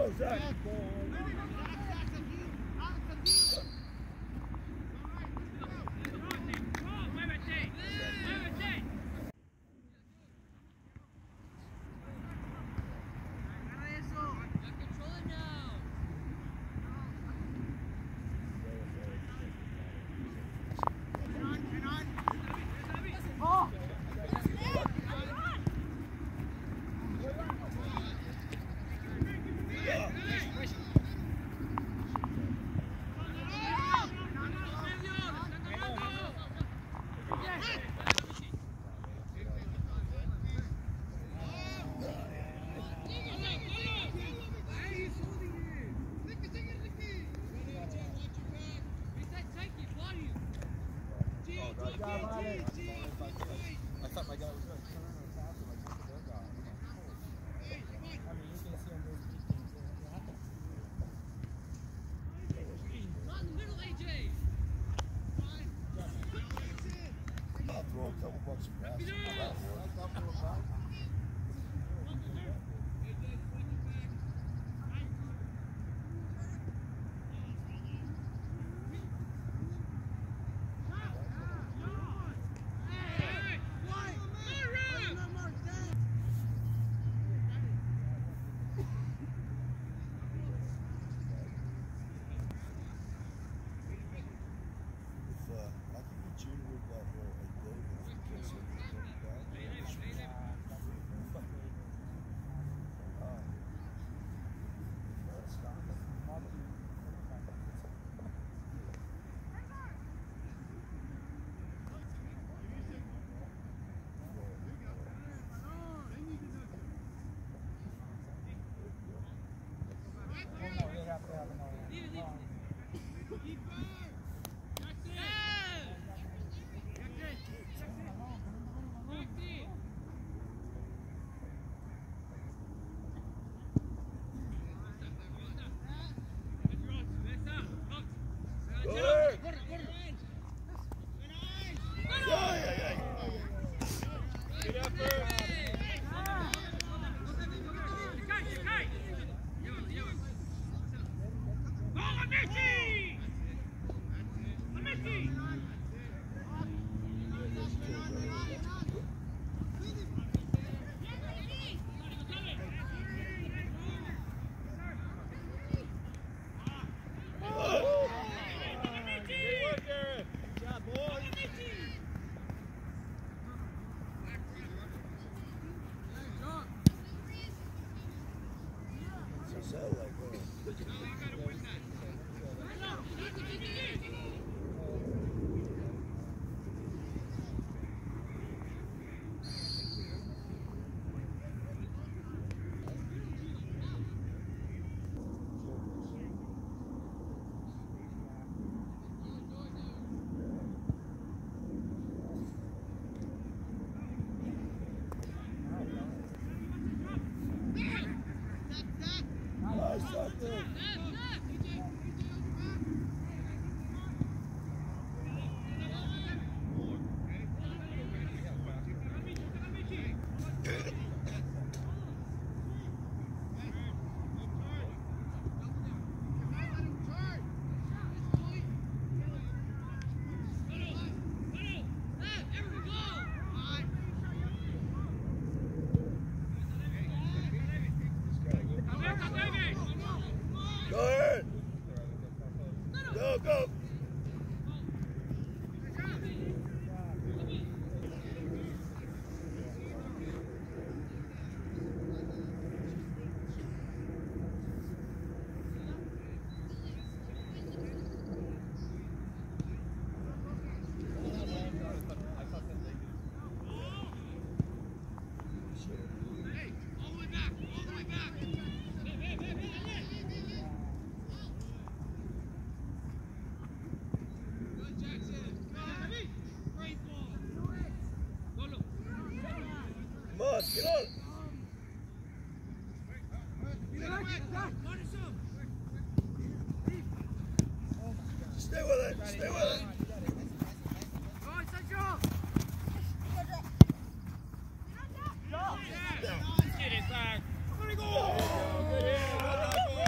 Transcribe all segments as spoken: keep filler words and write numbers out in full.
Get it back. Go!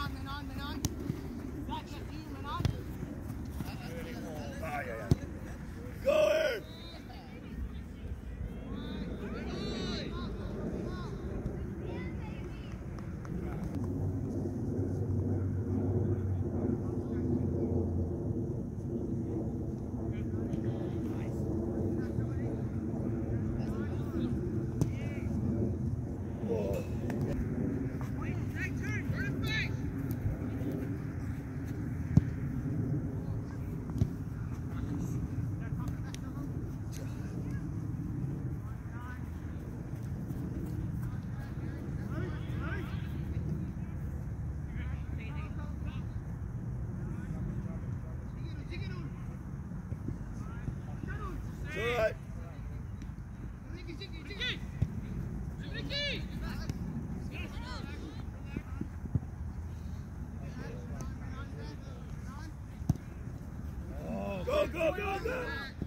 Go, go, go, go!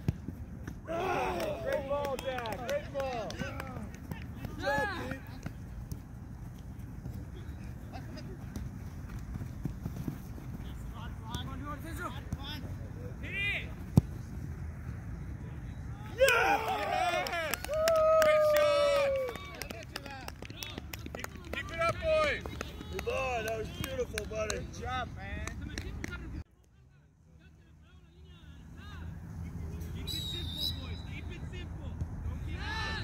Oh. Great ball, Jack. Great ball. Good job, Pete. Yeah! Great shot! Keep, keep it up, boys! Yvonne, that was beautiful, buddy. Good job, man. Keep it simple, boys. Keep it simple. Don't keep it.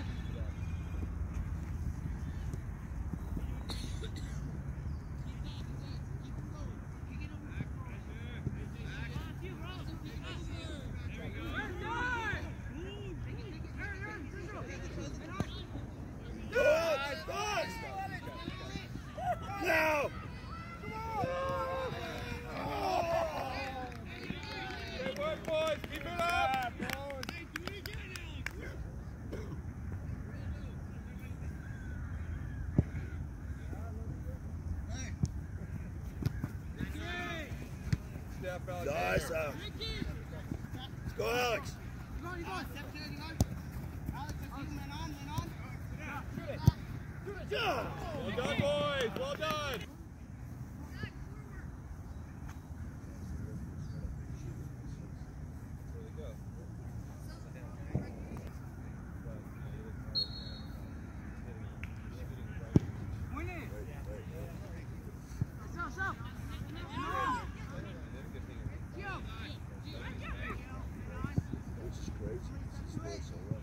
Now! Good work, boys. Keep it up. Step out. Nice out. Let's go, Alex. Yeah. Well done, boys. Well done. Which is crazy. She's doing so well.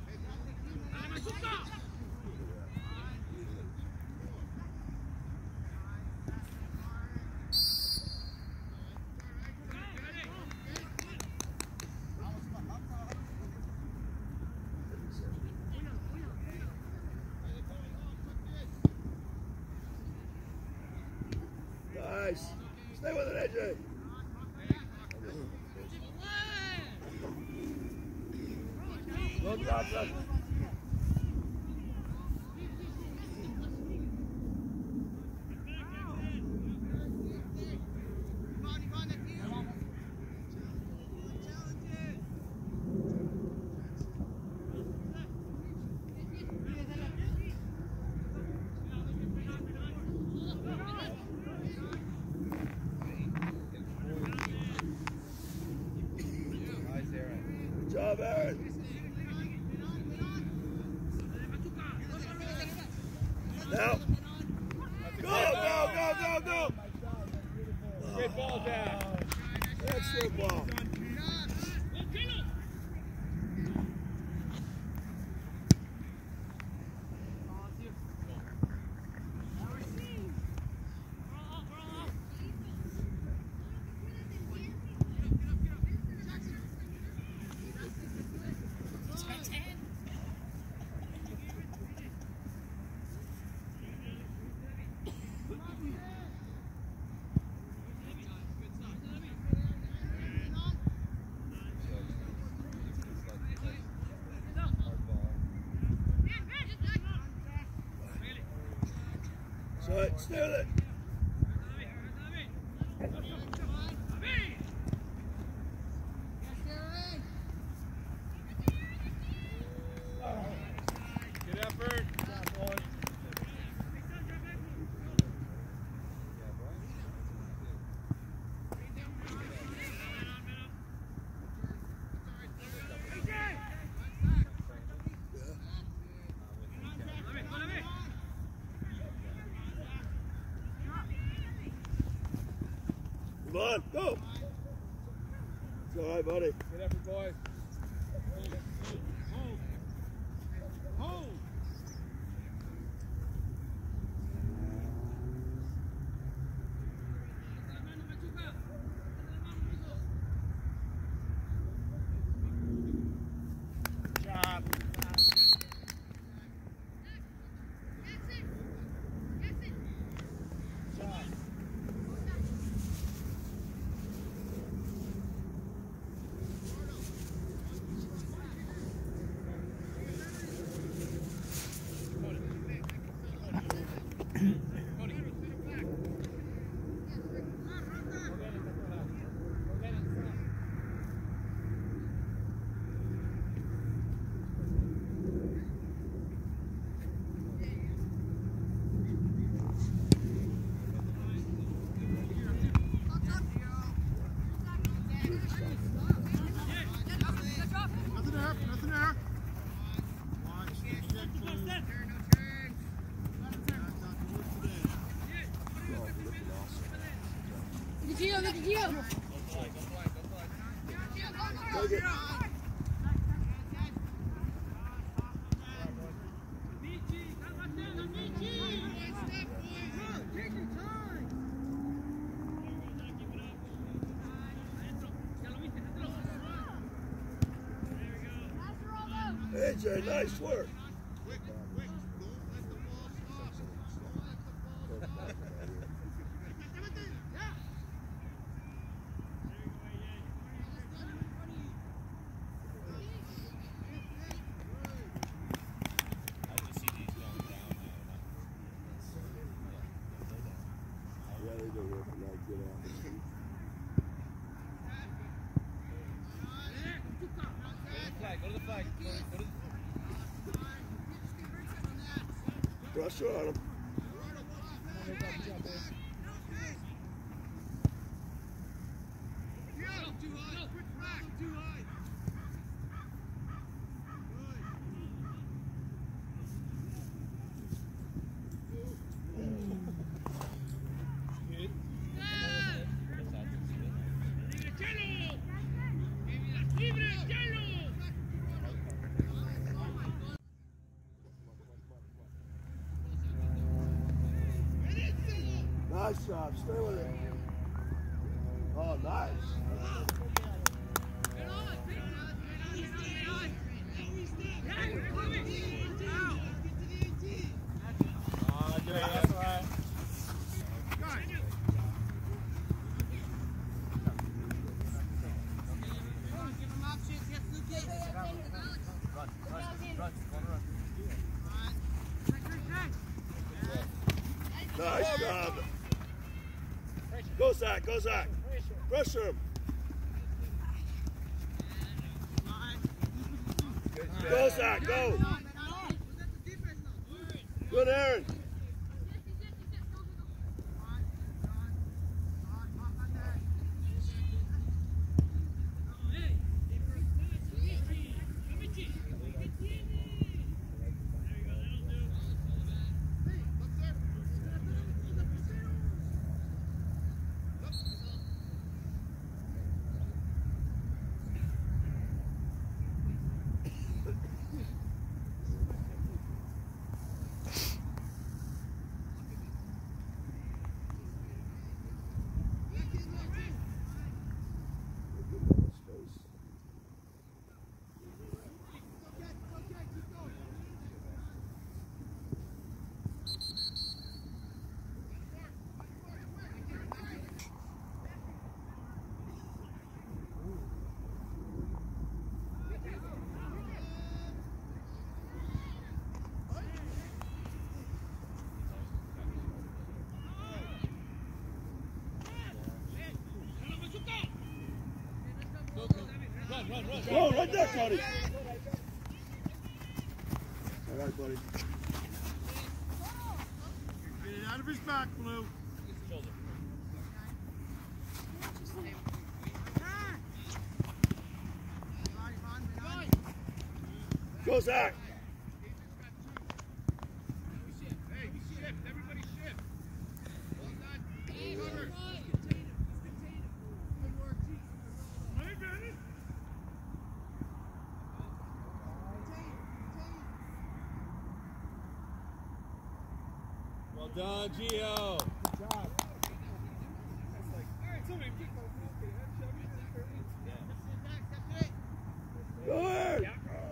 Nice. Stay with it, A J. Well done, son. Good job, Aaron. Now. Go, go, go, go, go. Great ball, Jack. Excellent ball. So, stay with it. Good effort. Good job, boys. Come on, go. It's all right, buddy. Good effort, boys. Hold. Hold. Job. Nothing there, nothing there. Watch, check, blue. Look at Gio, look at Gio. Take it. A J, nice work. Quick, quick, don't let the ball stop. Don't let the ball stop. Yeah, they do work a lot. Get out. Go to the flag. Go to the Pressure on him. Nice job. Stay with it. Oh, nice. Oh, Jay, that's all right. Nice job. Go, Zach. Go, Zach. Pressure him. Go, Zach. Go. Good, Aaron. Go, right there, Cody. All right, buddy. Get it out of his back, Blue. Go, Zach. Hey, shift. Everybody shift. Well done. Cover. done, Gio. Good job. Go ahead.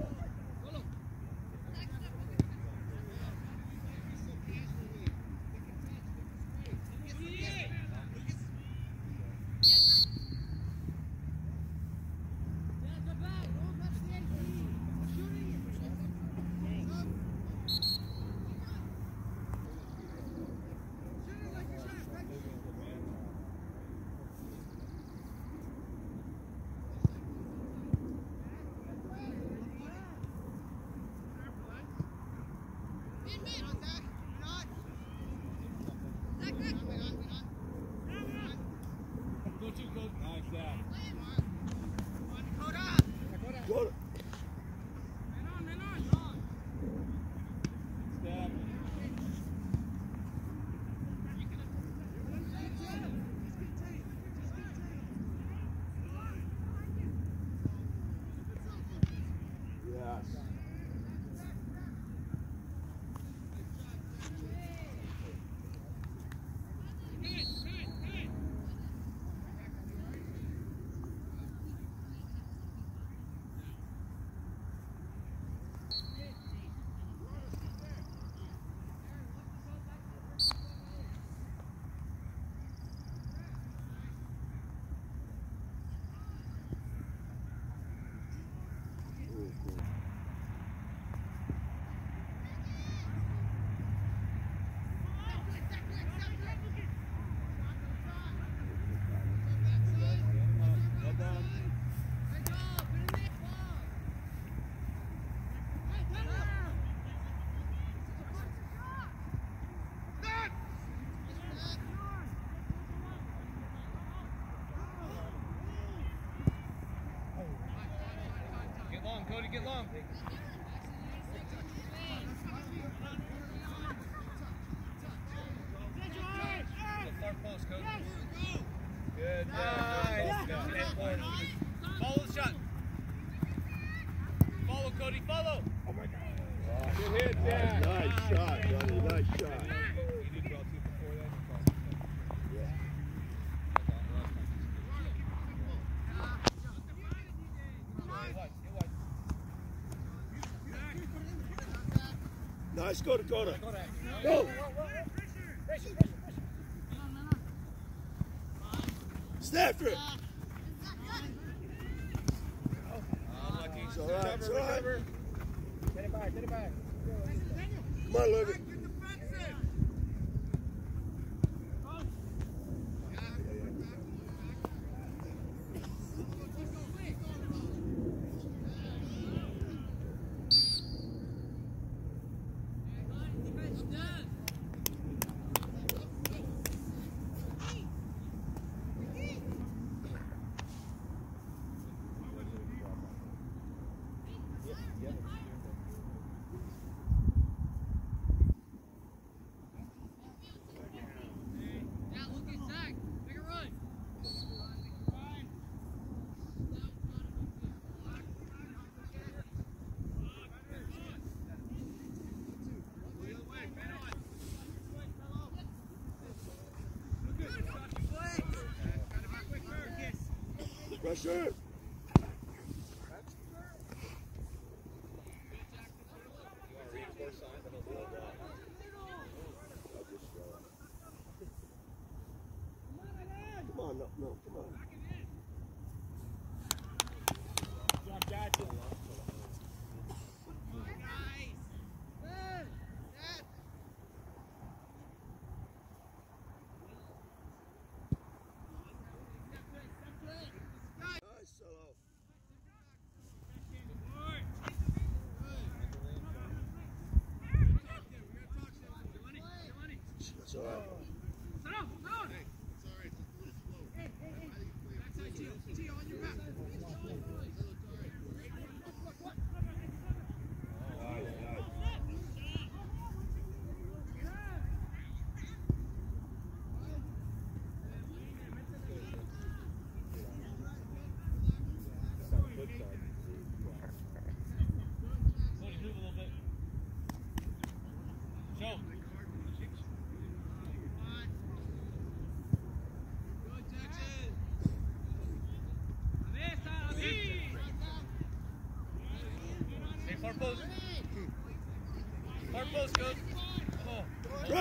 Go to, go. Nice, Dad. Go to. Step. Yes. Well done. Get long, Cody, get long. Go far post, Cody. Good. Nice. Good. Follow the shot. Follow, Cody, follow. Good hit, Dad. Nice shot, buddy. Nice shot. You did well too before that. Yeah. Nice. Go to Dakota. Go. Snap it. Unlucky. It's all right. It's all right. Get it back, get it back. Come on, Logan. Pressure. Come on, no, no, come on. Job, Jackson. Nice solo. That's all right. Sorry, it's a little slow. I think play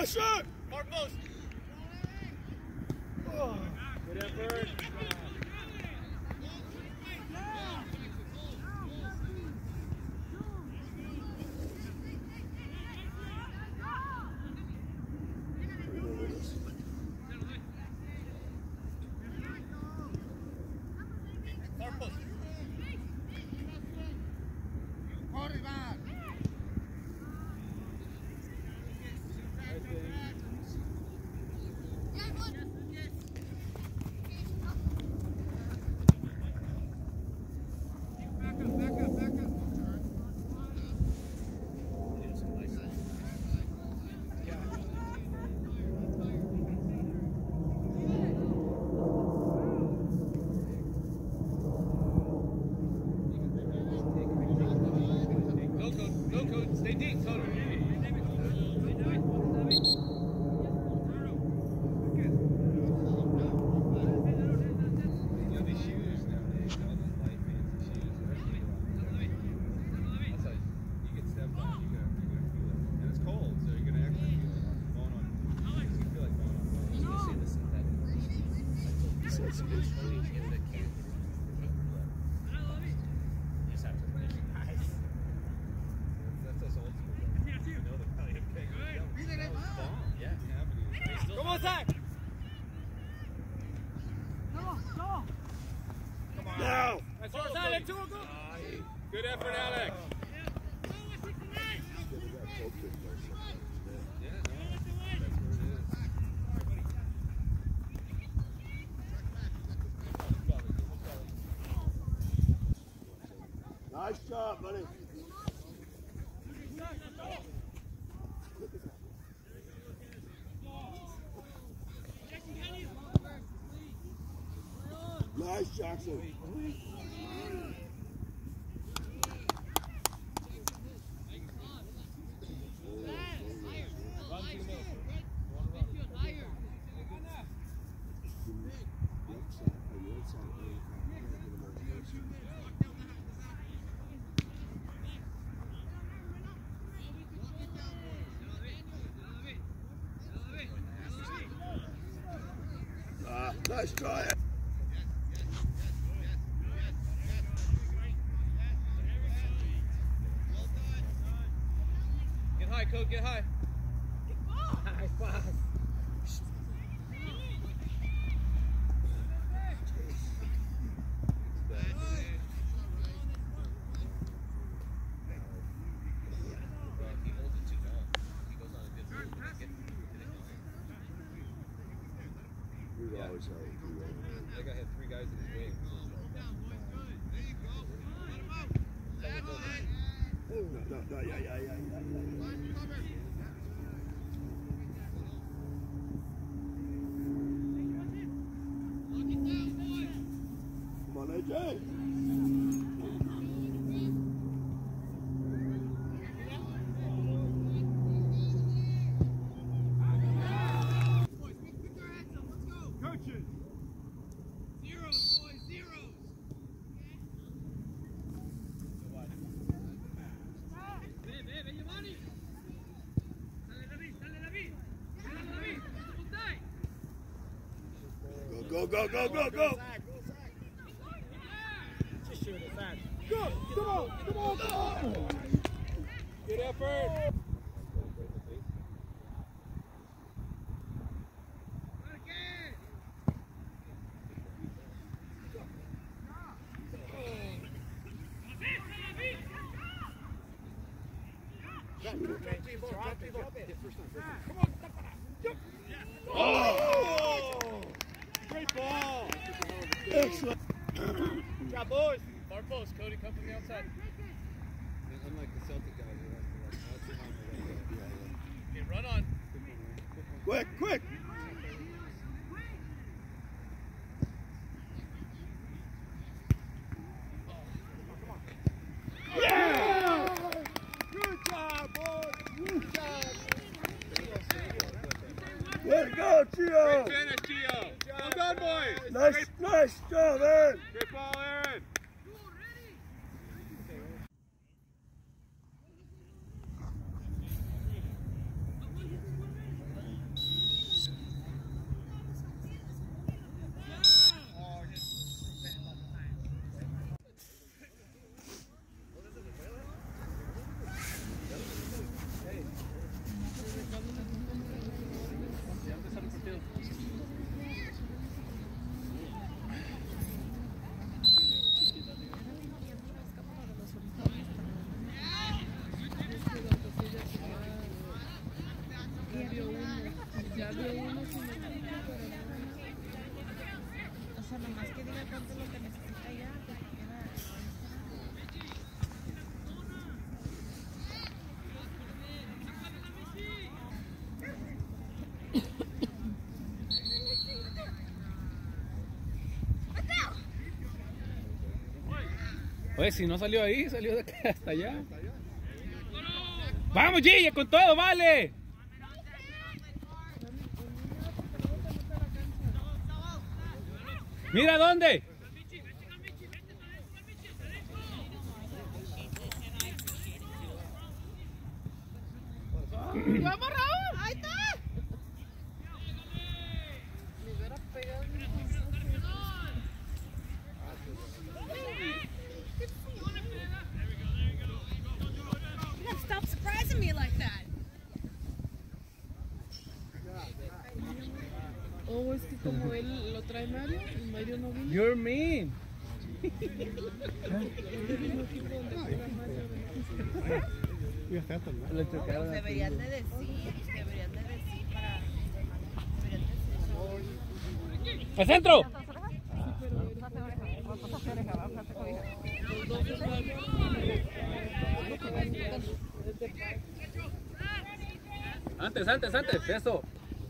pressure! Far post. Oh. Good effort. Far post. Go, Code. Go, Code. Stay deep, Code. You know, these shoes nowadays, all those light fancy shoes, they're really light. That's how you get stepped on, you're gonna, you're gonna feel it. And it's cold, so you're gonna actually feel it. Going on, you feel like going on. You see the synthetic. I told you, it's funny if the kid is you just have to finish it. That's us old school. You know the Valiant King. That was bomb. Yeah. You have to do it. Come on, Zach. Now! That's our side. That's two. Go. Good effort, Alex. Yeah, no, that's where it is. Nice job, buddy. Nice, Jackson. Ah, nice try. Get high, Code. Get high. Nice pass. He holds it too long. He goes on a good move. Get, get it going. We were always hard to do that. That guy had three guys in his way. No, no, no, yeah, yeah, yeah, yeah, yeah. Come on, A J. Coaches. Zeros, boys, zeros. Ven, ven, ven, Giovanni. Dale, David, dale, David. Dale, David. Go, go, go, go, go, go. Just shoot it fast. Go, come on, come on, come on. Good effort. Oh! Great ball. Excellent. Good job, boys. Far post, Cody. Come from the outside. Unlike the Celtic guys, who are like, oh, it's behind my leg. Okay, run on. Quick, quick. Yeah! Good job, boys. Good job. Way to go, Gio! Great finish, Gio. Well done, boys. Nice, Great, nice job, man. great ball, Aaron. sea, nomás que diga cuánto es lo que necesita ya. Oye, si no salió ahí, salió de acá hasta allá. ¡Vamos, Gille, con todo, vale! ¡Mira dónde! ¡Vamos, Raúl! ¡Ahí está! Me hubiera pegado un Stop surprising me like that. Oh, es que como él lo trae Mario, y Mario no vino. You're mean. Le chocaron. Deberían de decir, deberían de decir para... Deberían de decir. ¡Al centro! Antes, antes, antes, eso.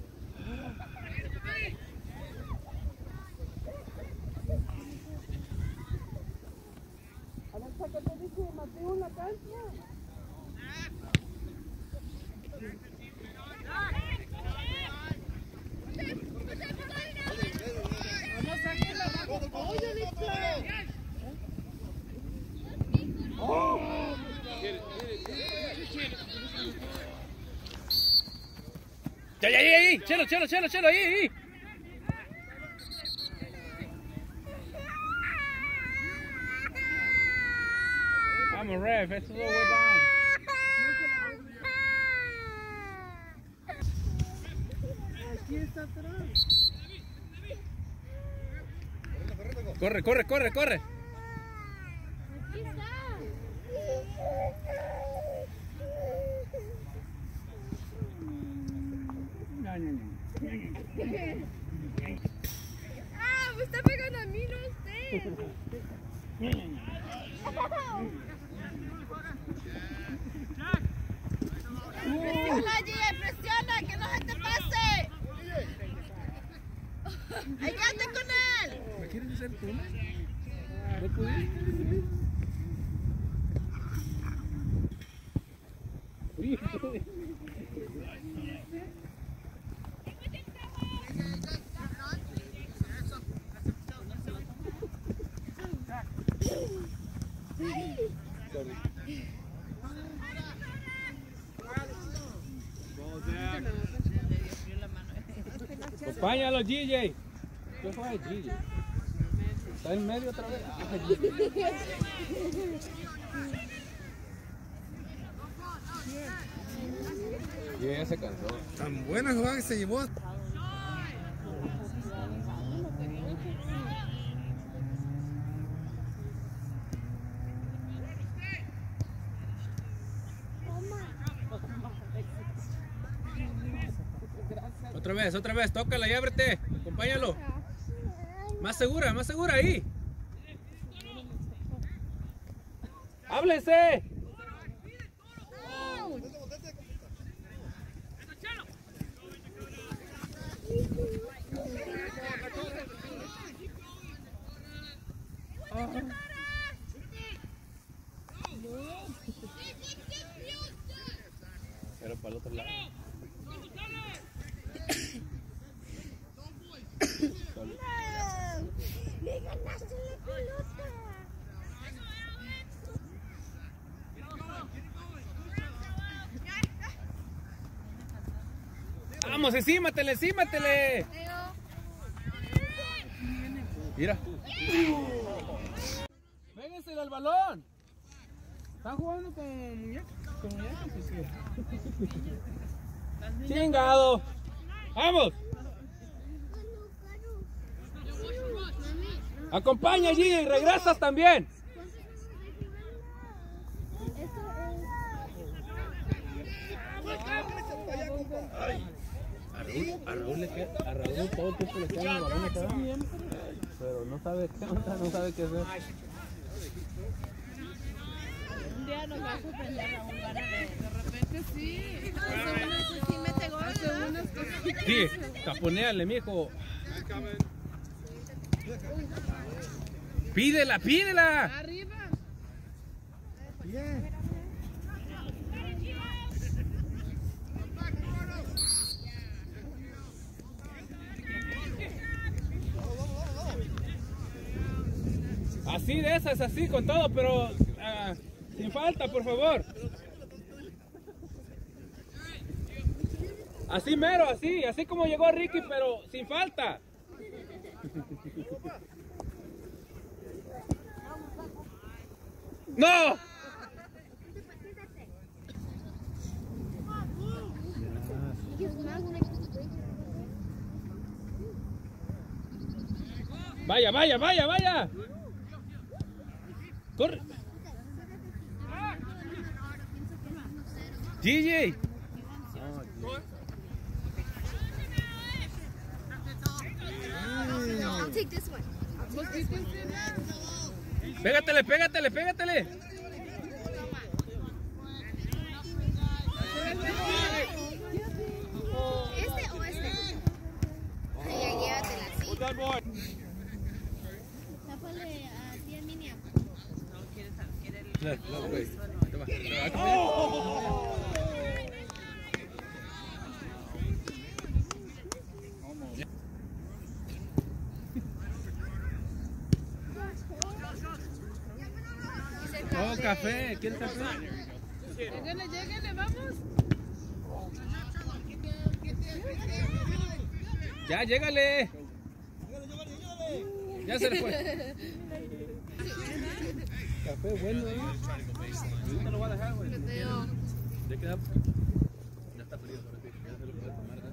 Ya, ya, ya, ahí, chelo, chelo, chelo, chelo, ahí, ahí. Vamos, ref, esto es lo way down. Aquí está atrás. Corre, corre, corre, corre. Aquí está. Ah, me está pegando a mí, no a usted. Presiona, Gille, presiona, que no se te pase. Ayúdate con él. ¿Me quieres hacer tú? ¿No pudiste? Acompáñalo, Gille. ¿Qué fue, Gille? Está en medio otra vez. Y ella se cansó. Tan buena jugada que se llevó. Otra vez, otra vez, tócala y ábrete. Acompáñalo. Más segura, más segura ahí. ¡Háblese! Pero para el otro lado. ¡Me ganaste la pelota! Vamos, encímatele, encímatele. Mira. Vénganse al balón. Están jugando con muñecas. Con muñecas, sí. Chingado. Vamos. Acompaña allí y regresas también. A Raúl, a Raúl le queda, a Raúl todo el tiempo le queda el balón acá. Pero pero no sabe qué onda, no sabe qué hacer. Un día nos va a sorprender a un gana de, de repente sí. Hace unas sí mete gol, hace unas cosas. Sí, taponéale, mijo. Pídela, pídela. Arriba. Bien. Así de esas, así con todo, pero uh, sin falta, por favor. Así mero, así, así como llegó Ricky, pero sin falta. ¡No! Vaya, vaya, vaya, vaya. Corre. G J. I'll take this one. I'll take this one. Pégatele, pégatele, pégatele. ¿Este o este? Sí, ya llévatela así. Tápale a ti, Emilia. No quiere saber, quiere el. Oh, café, ¿quieres café? Lléguenle, lléguenle, vamos. Ya, llégale. Ya se le fue. Café bueno, ¿eh? Ahorita lo voy a dejar, güey. Ya queda. Ya está frío, sobre ti. Ya se lo puede tomar, ¿verdad?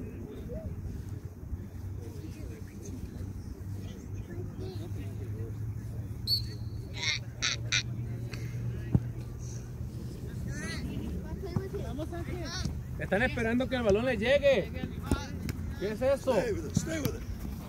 Están esperando que el balón le llegue. ¿Qué es eso? Stay with it. Stay with it.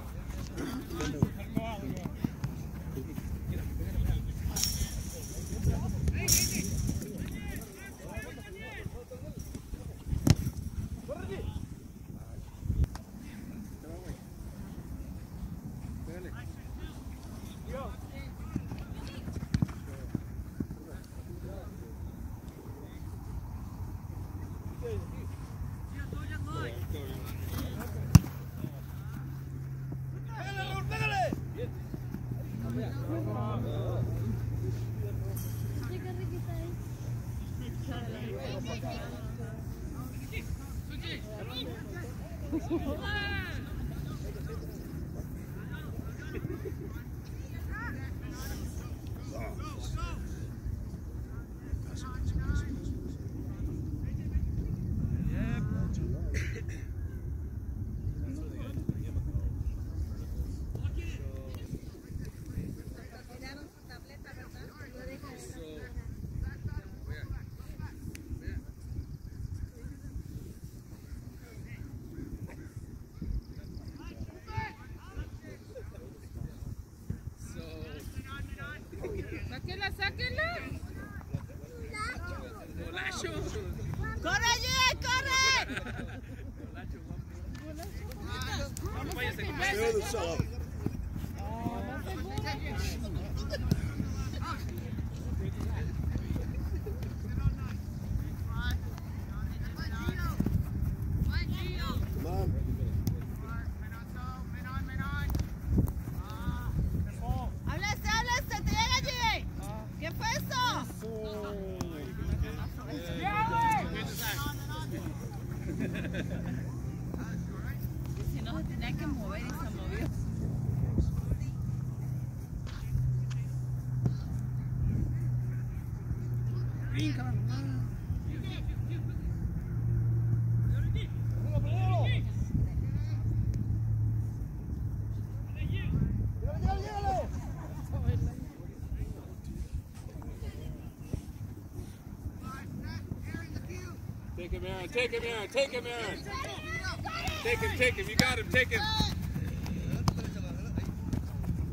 Sáquenla, sáquenla. ¡Corre, G, corre! Stay with it, Solo. Come on. ¡Háblase, háblase! ¡Te llega, G! ¿Qué fue eso? Si no se tenía que mover y se movió. Take him, Aaron. Take him, Aaron. Take him, Aaron. Take him, take him. You got him. Take him.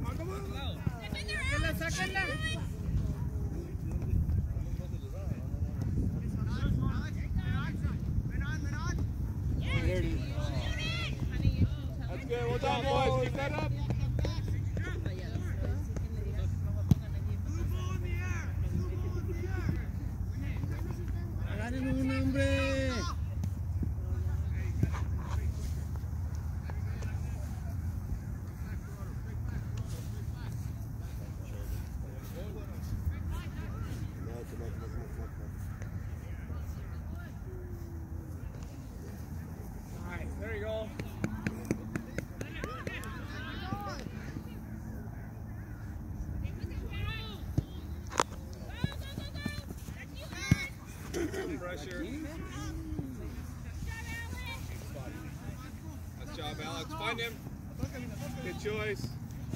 Enough pressure. Nice job, Alex. Find him. Good choice.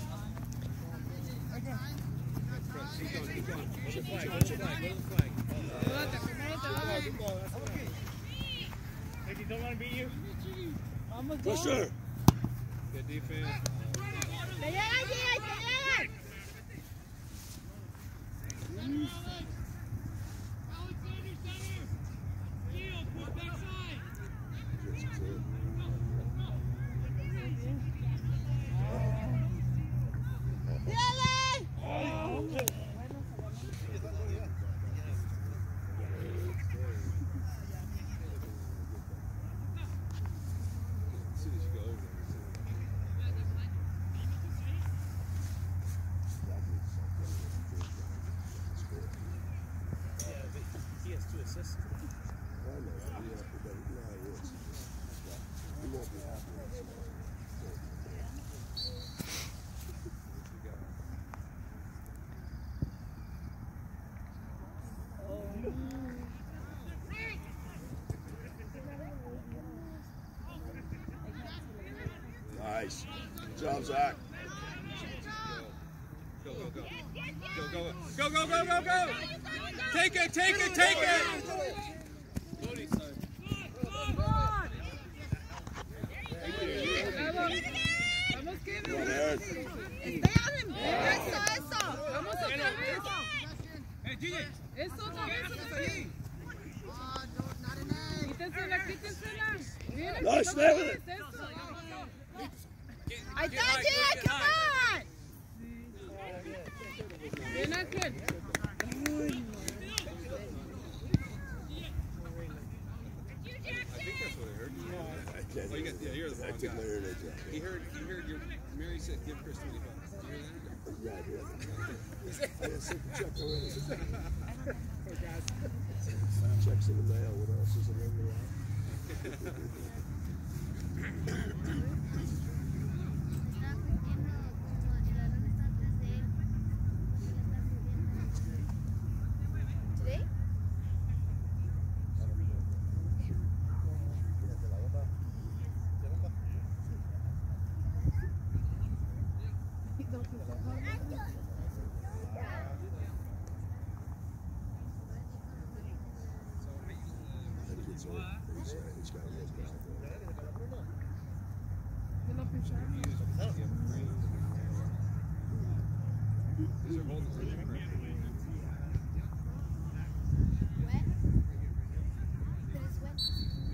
Keep going, keep going. Go to the flag, go to the flag, go to the flag. Ricky, don't want to beat you. Pressure. Good defense. ¡Te llega allí! ¡Te llega! As soon as you go over Yeah, but he has two assists. Nice. Good job, Zach. Go, go, go. Go, go, go, go, go, go, go! Take it, take it, take it! Cody, son. Vamos, Kevin. Go ahead. ¡Espérame! ¡Eso, eso! Vamos a hacer eso. Eh, G J. Eso, no, eso. Quítensela, quítensela. Miren, Nice, ¿cómo David. es eso? ¡Ahí está, G! ¡Come on! Ven, Ángel. I think that's what I heard. I can't Oh, you got, yeah, you're the I wrong took guy. my ear there, He heard, he heard your, Mary said give Chris twenty bucks. Did you hear that? Yeah, I did. I had sent the check already. Checks in the mail. What else is in the mail? ¿Today? I think it's old. He's, uh, he's got a little guy. De la pichada. These are holding the room. Wet? Tres wet.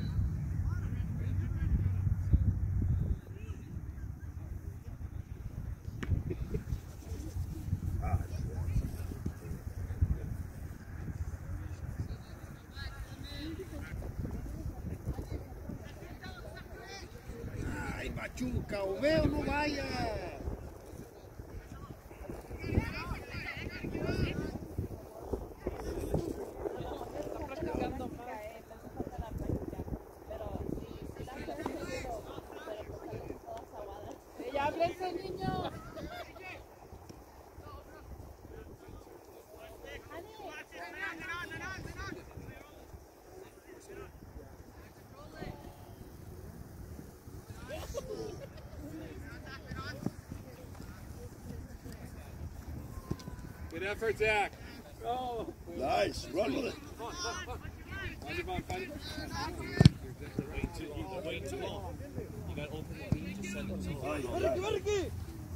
Ah, Ay, machuca, o veo no vaya. Practicando más. Ya háblense, niños. Good effort, Zach. Go. nice. Run with it. Find him on, find him. Wait too, you wait too long. You got to open it to send it to Oh, you got it.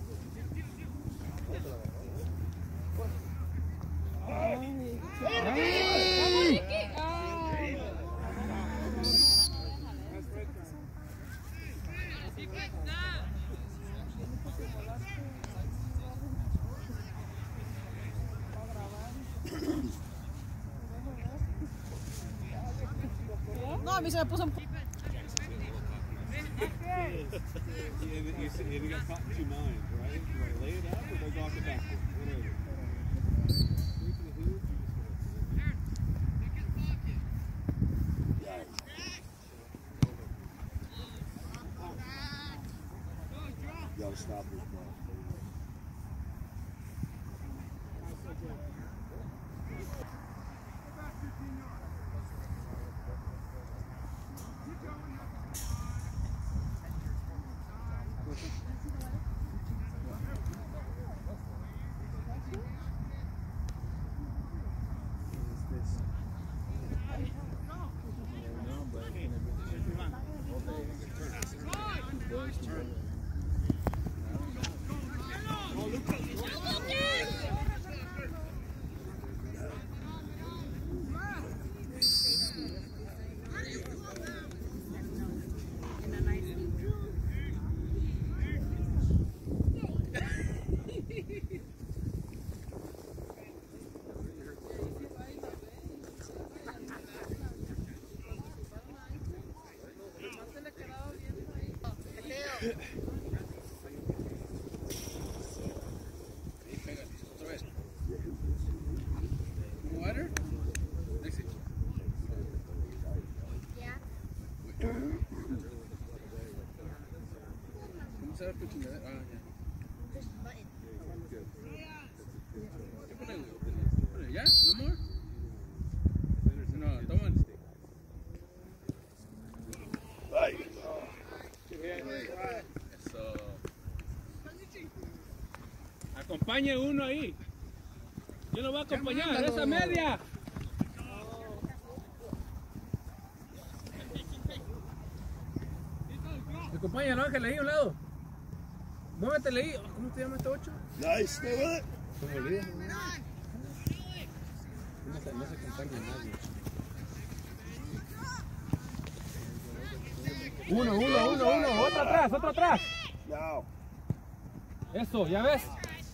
No, a mí se me puso un... You, you, you got caught in two minds, right? Do I lay it up or do I go off the backboard? Whatever. Three to the hoop, you just You gotta stop this ball. tu chingadera. Ah, ya. ¿Qué ponele? ¿Ya? ¿No more? No, toman. Ay. Eso. Acompañe uno ahí. Yo lo voy a acompañar, esa media. Acompáñalo, Ángel, ahí a un lado. Muévetele ahí. ¿Cómo te llama este ocho? Nice, stay with it. Se me olvida. No se, no se acompaña nadie. Uno, uno, uno, uno. Otro atrás, otro atrás. Now. Eso, ¿ya ves?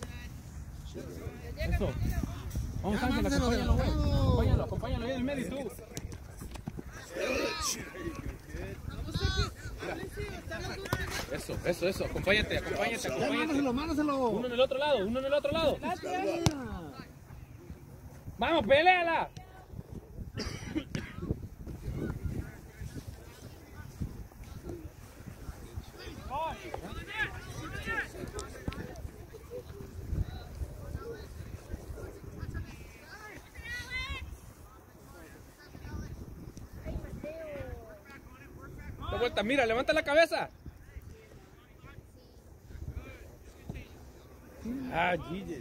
Eso. Vamos, Ángel, acompáñalo, güey. Acompáñalo, acompáñalo ahí en el medio y tú. Eso, eso, eso. Acompáñate, acompáñate, acompáñate. Mándaselo, mándaselo. Uno en el otro lado, uno en el otro lado. Vamos, peleala. De vuelta, mira, levanta la cabeza. Ah, Gigi.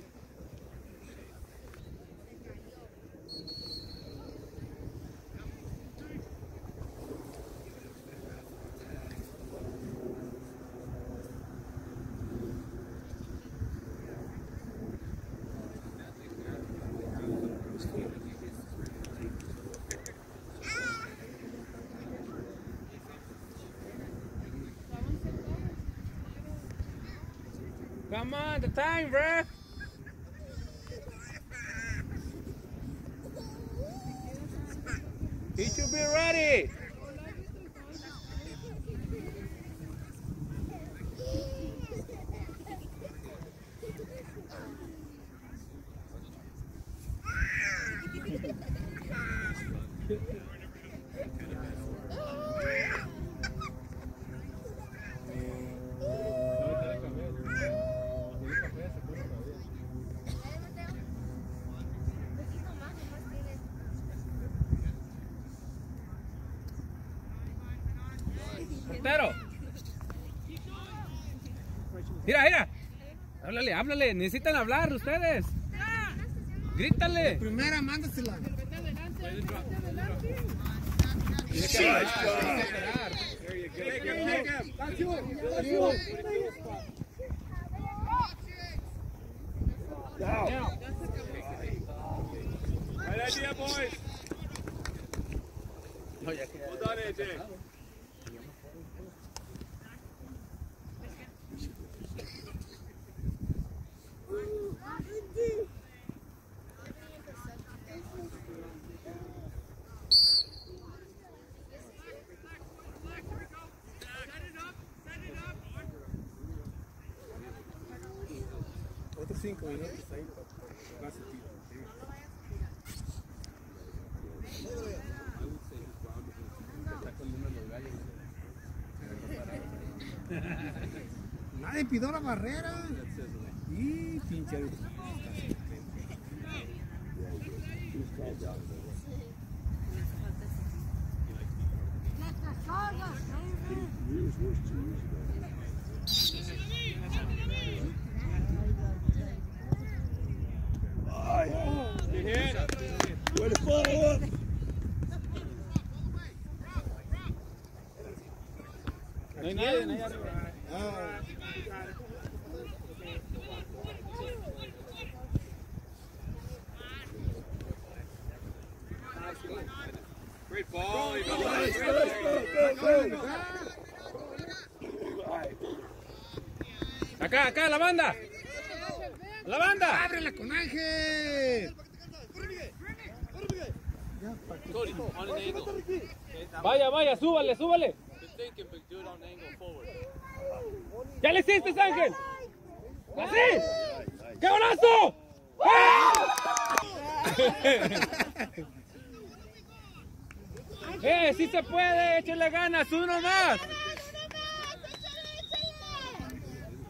Come on, the time, bruh. He should be ready. Portero. Mira, mira. Háblale, háblale. Necesitan hablar ustedes. Grítale. Primera, mándasela. Now. Right idea, boys. Well done, A J. Otros cinco minutos ahí para casi tiro. Nadie pidió la barrera. Y pinche. Ay. Way to follow up. No hay nadie, no hay arriba. Ah. Great ball. Nice, nice, go, go, go. Acá, acá, la banda. La banda. ¡Ábrela con Ángel! Vaya, vaya, súbale, súbale. ¿Ya le hiciste, Ángel? ¡Así! ¡Qué golazo! ¡Eh, sí se puede! ¡Échale ganas! ¡Uno más!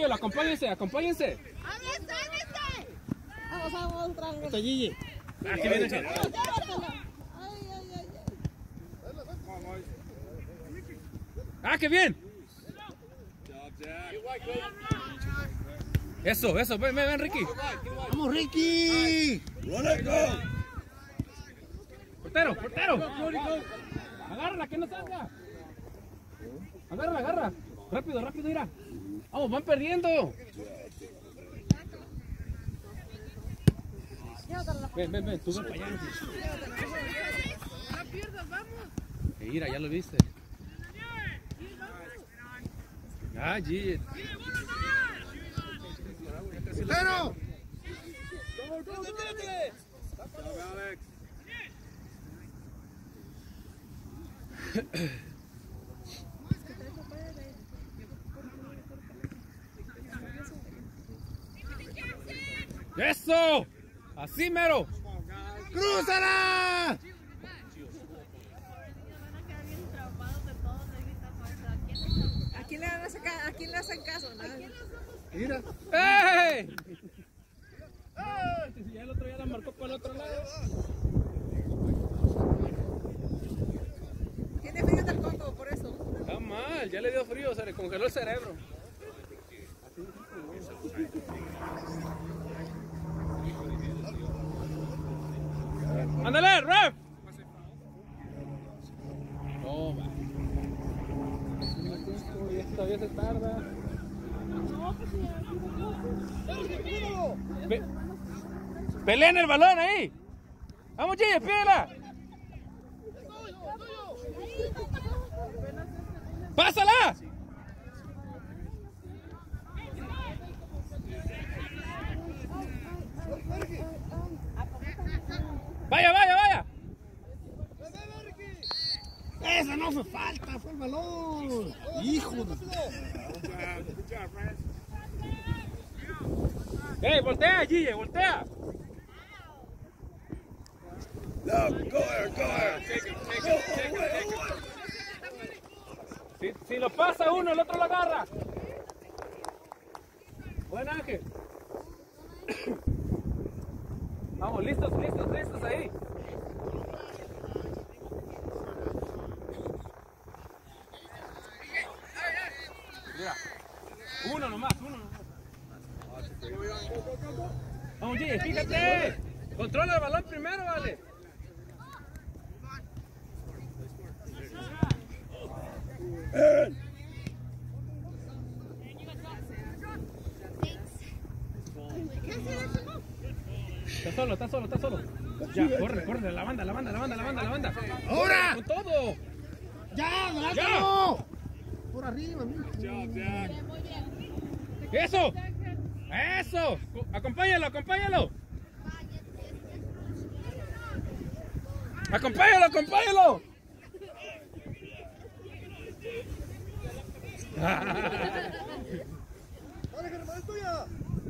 acompáñalo, acompáñense, acompáñense. ¡Háblese, háblese! Vamos, vamos, otra vez. Está Gigi. Ah, aquí viene. Ay, ay, ay, ay. Ah, qué bien. Eso, eso, ven, ven, ven, Ricky. ¡Vamos, Ricky! Run it, go. Portero, portero. Agárrala, que no salga. Agarra, agarra. Rápido, rápido, mira. Vamos, van perdiendo. Ven, ven, ven, tú ven para allá. No pierdas, vamos. Mira, ya lo viste. Ah, G. ¡Pero! ¡Eso! ¡Así mero! ¡Crúzala! ¿A quién le hacen caso? ¿A quién le hacen caso? Mira. ¡Ey! Si ya el otro ya la marcó para el otro lado. Tiene frío del coco, por eso. Está mal, ya le dio frío, se le congeló el cerebro. ¡Ándale, ref! No, va. Todavía se tarda. Pe ¡Peleen el balón ahí! ¡Vamos, Gigi, pídela! ¡Pásala! ¡Vaya, vaya, vaya! ¡Esa no fue falta! ¡Fue el balón! ¡Hijo de... ¡Ey, voltea, Gigi, voltea! No, go there, go there. Go away, away. Si, si lo pasa uno, el otro lo agarra. Buen Ángel. Vamos, listos, listos, listos ahí. Mira, uno nomás, uno nomás. Vamos, Gigi, fíjate. Controla el balón primero, vale. Aaron. Está solo, está solo, está solo. Ya, corre, corre, la banda, la banda, la banda, la banda, la banda. ¡Ahora! Con todo. ¡Ya, adelantalo! Por arriba, mira. ¡Eso! ¡Eso! ¡Acompáñalo, acompáñalo! ¡Acompáñalo, acompáñalo! Dale, Germán, es tuya.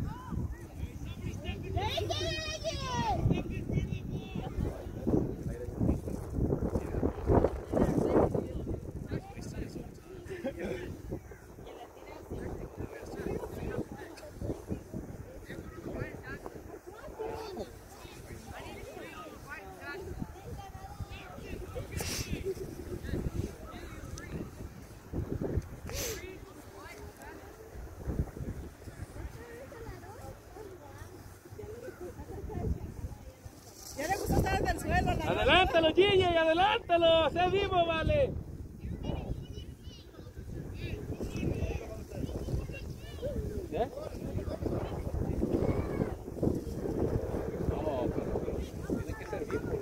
Ya le gustó estar en el suelo. La ¡Adelántalo, Gigi! ¡Adelántalo! ¡Sé vivo, vale! ¿Eh? No, pero tiene que ser vivo.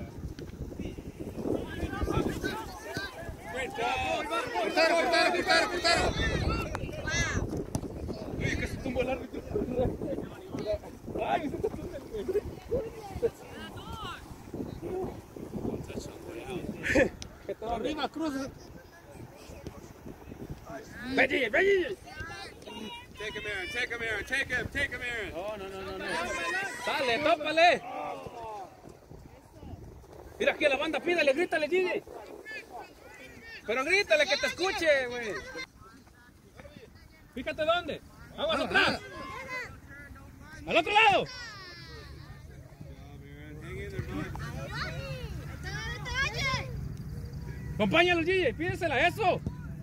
¡Cortar, cortar, cortar! Arriba, cruza. Ven, Gigi, ven, Gigi. Take him, Aaron. Take him, Aaron. Take him. Take him, Aaron. No, no, no, no, no. Dale, tópale. Mira aquí a la banda, pídale, grítale, Gigi. Pero grítale que te escuche, güey. Fíjate dónde. Aguas atrás. Al otro lado. Acompáñalo, Gigi, pídesela, eso.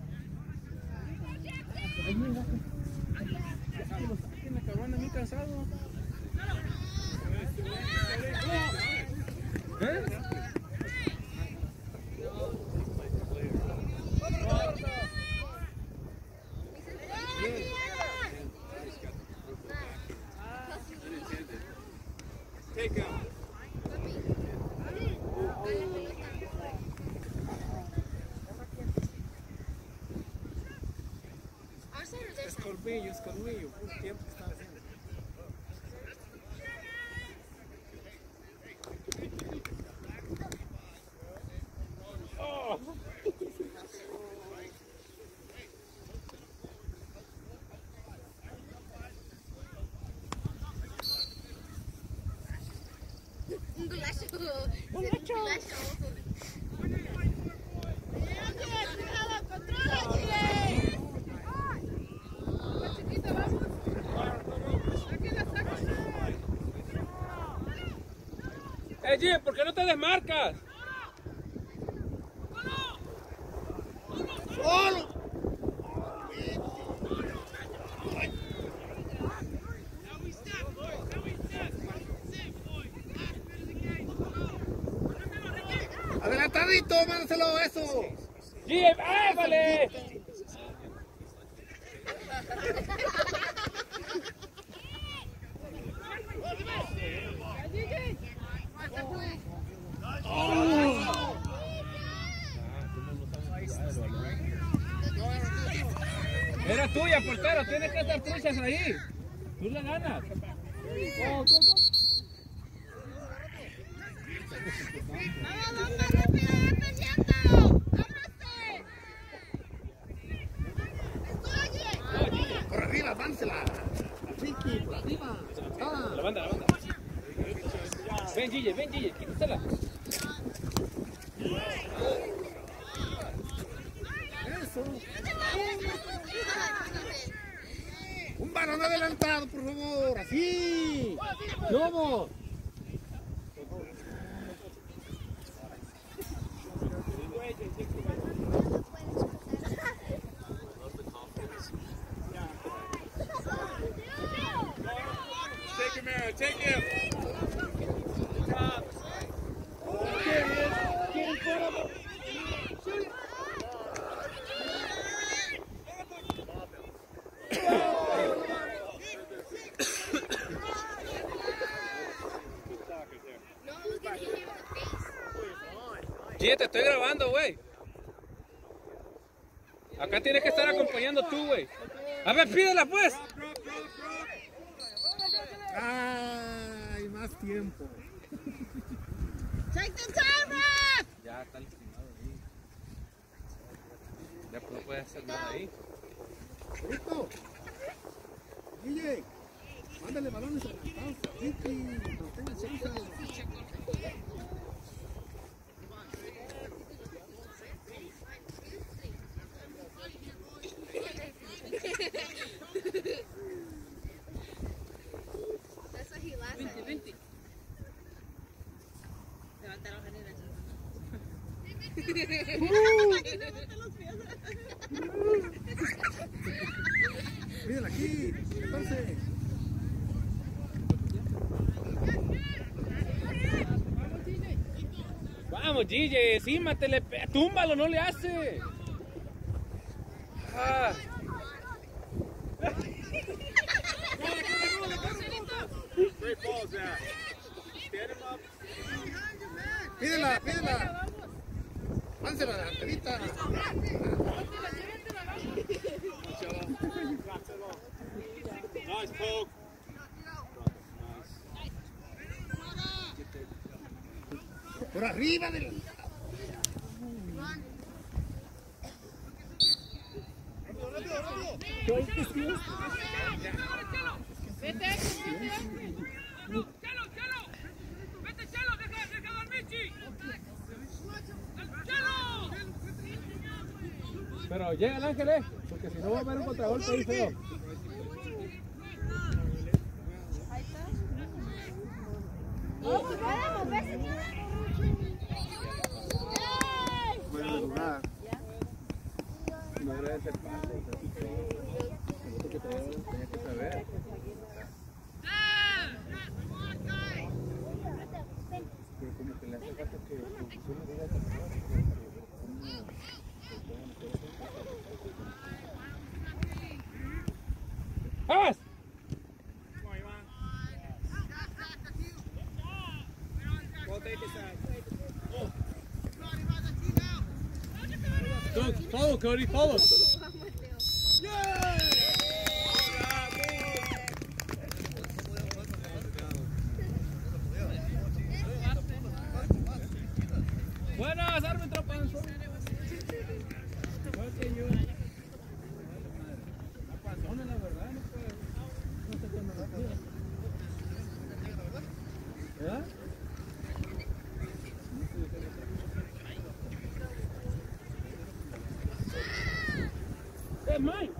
Me cabrón, a mí cansado. ¿Eh? Take him. Es colmillo, es colmillo. Un tiempo que estaba haciendo. Un gulacho. Un gulacho. Eh, Gigi, ¿por qué no te desmarcas? ¡Solo! Adelantadito, mándaselo, eso. Gigi, ¡ay, vale! Era tuya, portero, tienes que estar truchas ahí. Tú le ganas. Vamos, vamos, rápido, defendiendo. ¡Ábrase! Por arriba, mándasela. Ricky, por arriba. La banda, la banda. Ven, Gigi, ven, Gigi, quítasela. Eso. Un balón adelantado, por favor. Así. ¿Cómo? Take him, Aaron. Take him. Gigi, te estoy grabando, güey. Acá tienes que estar acompañando tú, güey. A ver, pídela, pues. Ay, más tiempo. Take the time, ref. Ya está lastimado ahí. Ya no puede hacer nada ahí. Listo. Guille, mándale balones adelantados a Ricky. No tenga chance. Mírenla aquí, entonces. Vamos, Gigi, sí, mátele, túmbalo, no le hace. Ah. Great balls, Zach. Stand him up. Pídela, pídela. Mándasela adelantadita. Nice poke. Por arriba del. Vete, vete. Chelo, Chelo. Vete, Chelo, deja, deja al Michi. Chelo. Pero llega el Ángel, eh, porque si no va a haber un contragolpe ahí feo. Buen lugar. No debe ser fácil. Lo que tenía que saber. Pero como que le hace falta que tú le digas ¡Vamos! Go, follow, Cody, follow. Buenas, árbitro Panzo. La verdad, no puede. No sé cuándo la puede. ¿Verdad? ¡Eh, Mike!